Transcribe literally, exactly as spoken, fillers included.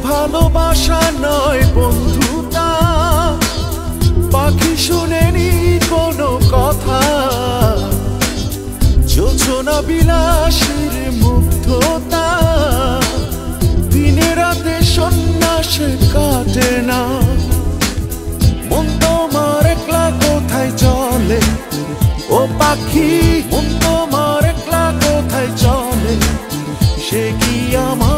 ভালোবাসা নয় বন্ধুতা, পাখি শুনেনি কোনো কথা, যোজনা বিলাসের মুগ্ধতা, দিনে রাতে সন্ন্যাসে কাটে না। মন তোমার একলা কোথায় চলে ও পাখি, মন তোমার একলা কোথায় চলে, সে কি আমার